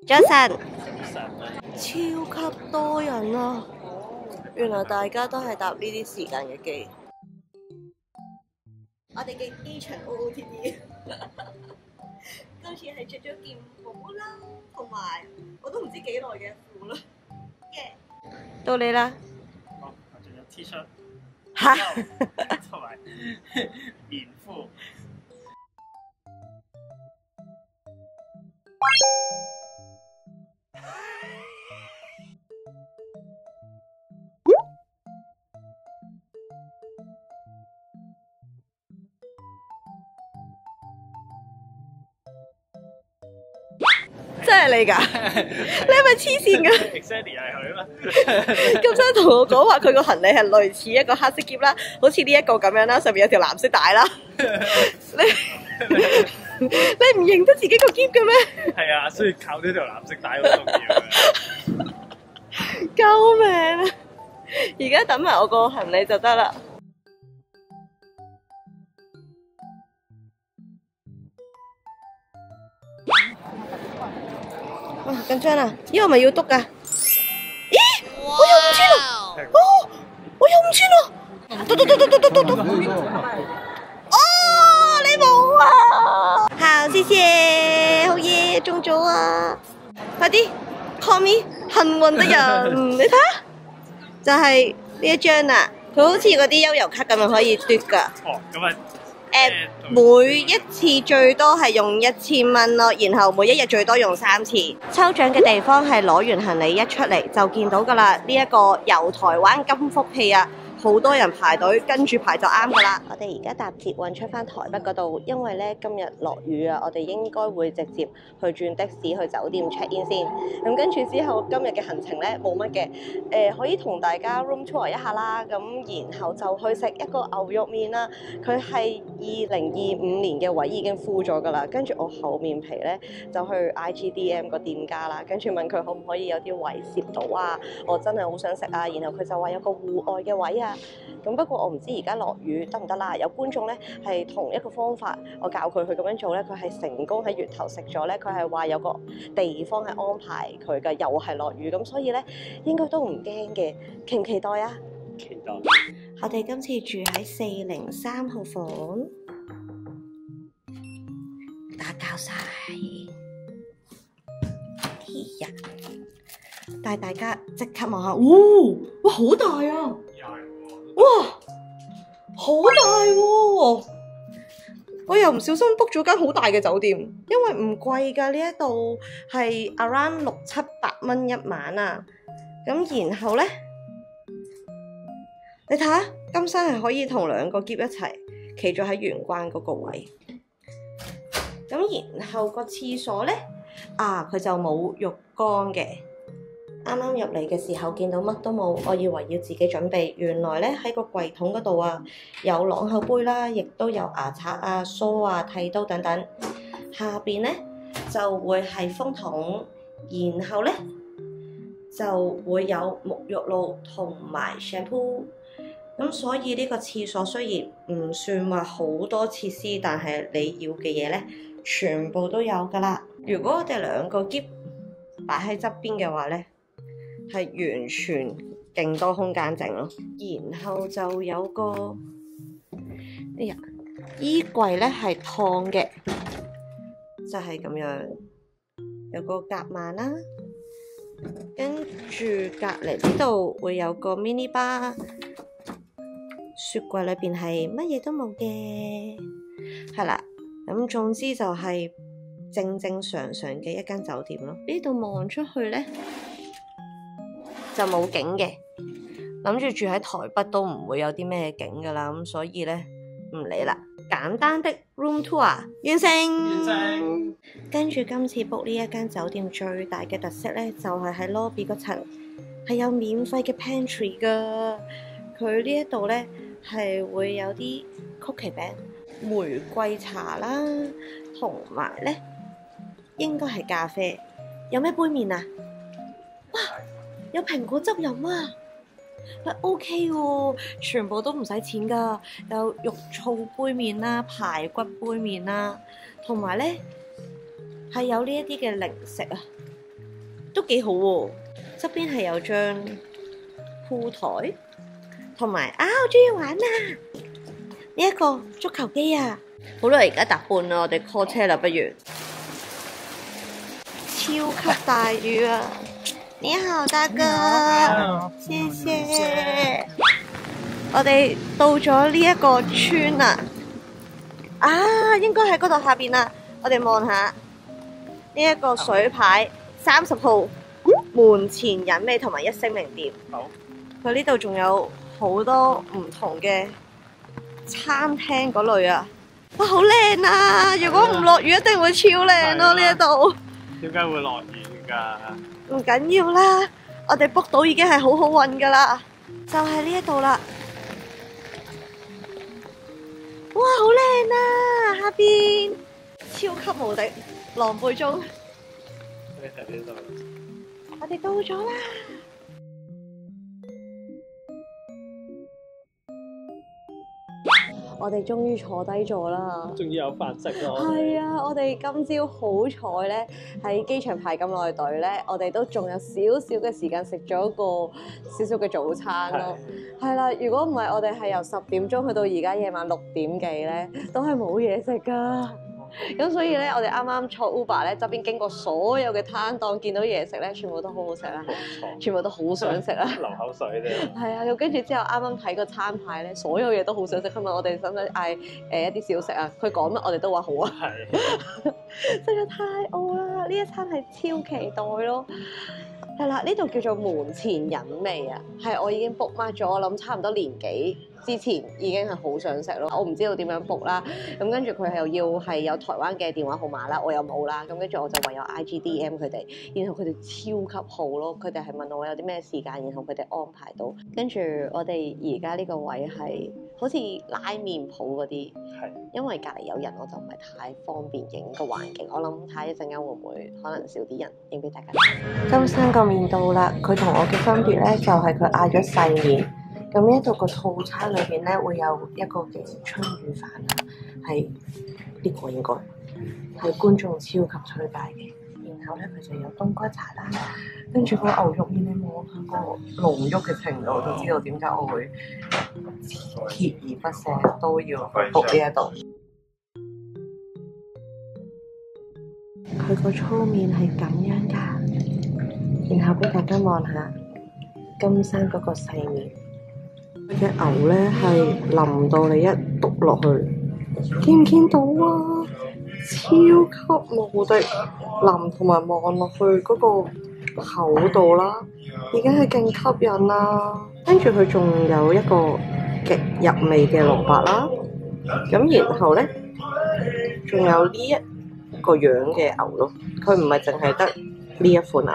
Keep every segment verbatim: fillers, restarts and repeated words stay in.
早晨，超級多人啊！原來大家都係搭呢啲時間嘅機。我哋嘅機場 O O T D， 今次係着咗件毛褸，同埋我都唔知幾耐嘅褲啦。Yeah. 到你啦。 哦，我仲有 T 恤， 嚇， 同埋棉褲。 真係你㗎？你係咪黐線㗎 ？Exactly 係佢嘛？ 咁真同我講話佢個行李係類似一個黑色篋啦，好似呢一個咁樣啦，上面有條藍色帶啦。你你唔認得自己個篋嘅咩？ 係啊，所以靠呢條藍色帶好重要嘅。 救命啊！而家等埋我個行李就得啦。哇，緊張啊！呢個咪要篤㗎？咦，我有五千啦！哦，我有五千啦！篤篤篤篤篤篤篤篤！哦，你冇啊！好，謝謝，好嘢，中咗啊！快啲 call me 幸運的人，你睇下，就係呢一張啊！佢好似嗰啲悠遊卡咁樣可以嘟㗎。 哦，咁啊〜 誒，每一次最多係用一千蚊咯，然後每一日最多用三次。抽獎嘅地方係攞完行李一出嚟就見到㗎啦，呢一個遊台灣金福戲啊！好多人排隊，跟住排就啱噶啦。我哋而家搭捷運出翻台北嗰度，因為咧今日落雨啊，我哋應該會直接去轉的士去酒店 check in 先。咁跟住之後今日嘅行程咧冇乜嘅，誒、呃、可以同大家 room tour 一下啦。咁然後就去食一個牛肉麵啦。佢係二零二五年嘅位已經 full 咗噶啦。跟住我厚面皮咧就去 I G D M 個店家啦，跟住問佢可唔可以有啲位攝到啊？我真係好想食啊！然後佢就話有個戶外嘅位啊。咁不過我唔知而家落雨得唔得啦。有觀眾咧係同一個方法，我教佢去咁樣做咧，佢係成功喺月頭食咗咧。佢係話有個地方係安排佢嘅，又係落雨咁，所以咧應該都唔驚嘅。期唔期待啊？ 期待。 我哋今次住喺四零三號房，打攪晒。啲人帶大家即刻望下，哇！哇，好大啊！哇，好大喎、啊！我又唔小心 book 咗間好大嘅酒店，因為唔貴㗎，呢一度係 around 六七百蚊一晚啊。咁然後咧，你睇下金山係可以同兩個喼一齊企咗喺玄關嗰個位。咁然後個廁所咧，啊佢就冇浴缸嘅。啱啱入嚟嘅時候見到乜都冇，我以為要自己準備，原來咧喺個櫃桶嗰度啊，有朗口杯啦，亦都有牙刷啊、梳啊、剃刀等等。下邊咧就會係風筒，然後咧就會有沐浴露同埋 shampoo。咁所以呢個廁所雖然唔算話好多設施，但係你要嘅嘢咧全部都有㗎啦。如果我哋兩個喼擺喺側邊嘅話咧，係完全勁多空間整咯，然後就有個哎呀衣櫃咧係燙嘅，就係、是、咁樣，有個夾萬啦，跟住隔離呢度會有個 mini bar，雪櫃裏邊係乜嘢都冇嘅，係啦，咁總之就係正正常常嘅一間酒店咯。呢度望出去咧就冇景嘅，諗住住喺台北都唔會有啲咩景噶啦，咁所以咧唔理啦。簡單的 room tour 完成。 完成。 跟住今次 book 呢一間酒店最大嘅特色咧，就係喺 lobby 嗰層係有免費嘅 pantry 噶。佢呢一度咧係會有啲曲奇餅、玫瑰茶啦，同埋咧應該係咖啡。有咩杯麵啊？哇！有蘋果汁飲啊！喂 OK 喎，全部都唔使錢噶，有肉燥杯麵啦、排骨杯麵啦，同埋咧係有呢一啲嘅零食啊， 都幾好喎。側邊係有張鋪台，同埋啊，我中意玩啊！呢一個足球機啊，好啦，而家搭半啦，我哋 call 車啦，不如。超級大雨啊！你好，大哥，謝謝。我哋到咗呢一個村啦，啊，應該喺嗰度下邊啦。我哋望下呢一個水牌，三十號門前引味同埋一星名店。 好， 佢呢度仲有好多唔同嘅餐廳嗰類啊！哇，好靚啊！如果唔落雨，一定會超靚咯呢一度。 點解會落雨㗎？ 唔緊要啦，我哋 book 到已經係好好運噶啦，就係呢一度啦。哇，好靚啊！下邊超級無敵狼狽中， 你睇呢度， 我哋到咗啦。我哋終於坐低咗啦， 終於有飯食咯。 係啊，我哋今朝好彩咧，喺機場排咁耐隊咧，我哋都仲有少少嘅時間食咗個少少嘅早餐咯。係啦，如果唔係我哋係由十點鐘去到而家夜晚六點幾咧，都係冇嘢食㗎。咁所以咧，我哋啱啱坐 Uber 咧，側邊經過所有嘅攤檔，見到嘢食咧，全部都好好食啦，全部都好想食啦， 流口水啫。 係啊，咁跟住之後啱啱睇個餐牌咧，所有嘢都好想食。佢問我哋使唔使嗌誒一啲小食啊？佢講乜我哋都話好啊。 係， 真係太餓啦！呢一餐係超期待咯。係啦，呢度叫做門前引味啊，係我已經 book mark 咗，我諗差唔多年幾之前已經係好想食咯。我唔知道點樣 book 啦，咁跟住佢係又要係有台灣嘅電話號碼啦，我又冇啦，咁跟住我就唯有 I G D M 佢哋，然後佢哋超級好咯，佢哋係問我有啲咩時間，然後佢哋安排到。跟住我哋而家呢個位係好似拉麵鋪嗰啲， 係， 因為隔離有人，我就唔係太方便影個環境。我諗睇下一陣間會唔會可能少啲人影俾大家睇。金生個麵到啦，佢同我嘅分別咧就係佢嗌咗細麵。咁呢一度個套餐裏邊咧會有一個嘅春雨飯啦，係呢個應該係觀眾超級推介嘅。然後咧佢就有冬瓜茶啦，跟住個牛肉麵咧摸下個濃郁嘅程度，就知道點解我會鍥而不捨都要去 book 呢一度。佢個粗麵係咁樣㗎，然後俾大家望下金生嗰個細麵。佢嘅牛咧係腍到你一篤落去，見唔見到啊？超級無敵腍，同埋望落去嗰個口度啦，已經係勁吸引啦。跟住佢仲有一個極入味嘅蘿蔔啦，咁然後咧仲有呢一個樣嘅牛咯，佢唔係淨係得呢一款牛。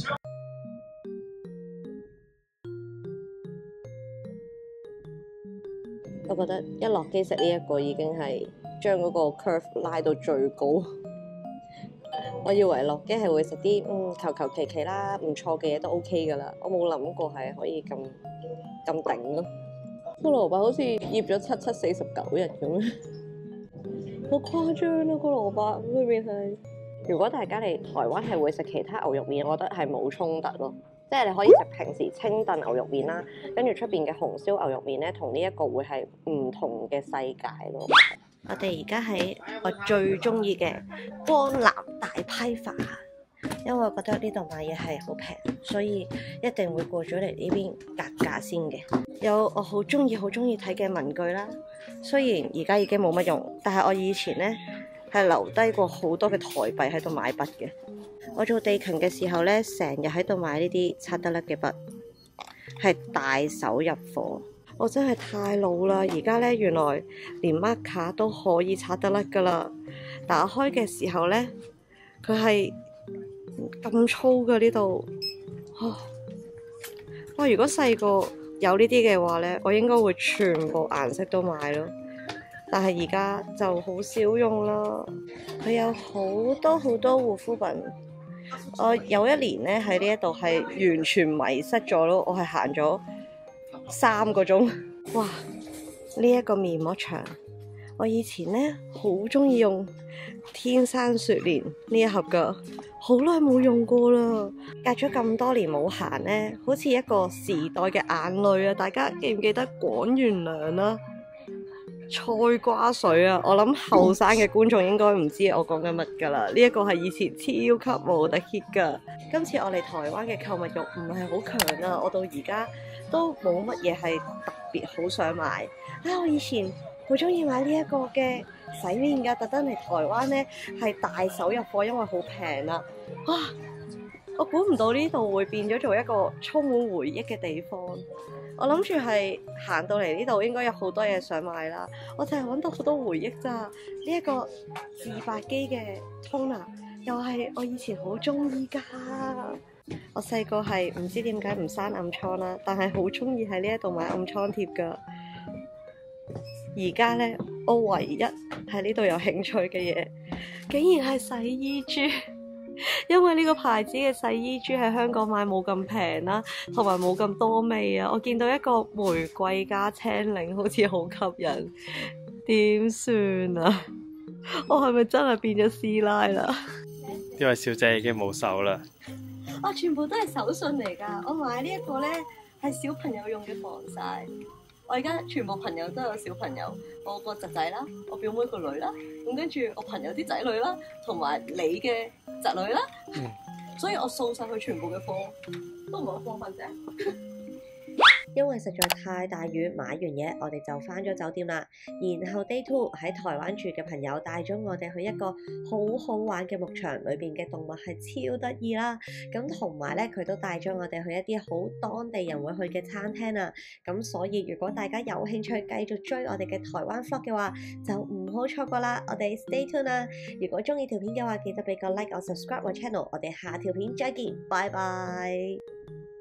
我覺得一落機食呢一個已經係將嗰個 curve 拉到最高。我以為落機係會食啲嗯求求其其啦，唔錯嘅嘢都 OK 噶啦。我冇諗過係可以咁咁頂咯。個蘿蔔好似醃咗七七四十九日咁樣，好誇張啊！個蘿蔔裏邊係。如果大家嚟台灣係會食其他牛肉麵，我覺得係冇衝突咯。即係你可以食平時清燉牛肉麵啦，跟住出邊嘅紅燒牛肉麵咧，同呢一個會係唔同嘅世界咯。我哋而家喺我最中意嘅光南大批發，因為我覺得呢度買嘢係好平，所以一定會過咗嚟呢邊格價先嘅。有我好中意、好中意睇嘅文具啦，雖然而家已經冇乜用，但係我以前咧係留低過好多嘅台幣喺度買筆嘅。我做地勤嘅時候咧，成日喺度買呢啲擦得甩嘅筆，係大手入貨。我真係太老啦！而家咧原來連 marker 都可以擦得甩噶啦。打開嘅時候咧，佢係咁粗噶呢度。哇！如果細個有呢啲嘅話咧，我應該會全部顏色都買咯。但係而家就好少用啦。佢有好多好多護膚品。我有一年咧喺呢一度係完全迷失咗咯，我係行咗三個鐘。哇！呢、這、一個面膜牆，我以前咧好中意用天山雪蓮呢一盒噶，好耐冇用過啦，隔咗咁多年冇行呢，好似一個時代嘅眼淚啊！大家記唔記得廣元娘啦？菜瓜水啊！我諗後生嘅觀眾應該唔知我講緊乜㗎啦。呢一個係以前超級無敵 hit 㗎。今次我嚟台灣嘅購物慾唔係好強啊，我到而家都冇乜嘢係特別好想買。啊！我以前好中意買呢一個嘅洗面㗎，特登嚟台灣呢係大手入貨，因為好平啊！哇！我估唔到呢度會變咗做一個充滿回憶嘅地方。我諗住係行到嚟呢度應該有好多嘢想買啦，我就係揾到好多回憶咋。呢一個自白機嘅 toner 又係我以前好中意㗎。我細個係唔知點解唔生暗瘡啦，但係好中意喺呢一度買暗瘡貼㗎。而家呢，我唯一喺呢度有興趣嘅嘢，竟然係洗衣珠。因為呢個牌子嘅洗衣珠喺香港買冇咁平啦，同埋冇咁多味啊！我見到一個玫瑰加青檸，好似好吸引，點算啊？我係咪真係變咗師奶啦？ 呢位小姐已經冇手啦。 啊，全部都係手信嚟㗎！我買呢一個呢係小朋友用嘅防曬。我而家全部朋友都有小朋友，我個侄仔啦，我表妹個女啦，咁跟住我朋友啲仔女啦，同埋你嘅侄女啦， 嗯、 所以我掃晒佢全部嘅貨，都唔係好過分啫。因為實在太大雨，買完嘢我哋就返咗酒店啦。然後 day two 喺台灣住嘅朋友帶咗我哋去一個好好玩嘅牧場，裏邊嘅動物係超得意啦。咁同埋咧，佢都帶咗我哋去一啲好當地人會去嘅餐廳啊。咁所以如果大家有興趣繼續追我哋嘅台灣 vlog 嘅話，就唔好錯過啦。我哋 stay tuned 啦。如果中意條片嘅話，記得俾個 like 我 subscribe 我 channel。我哋下條片再見，拜拜。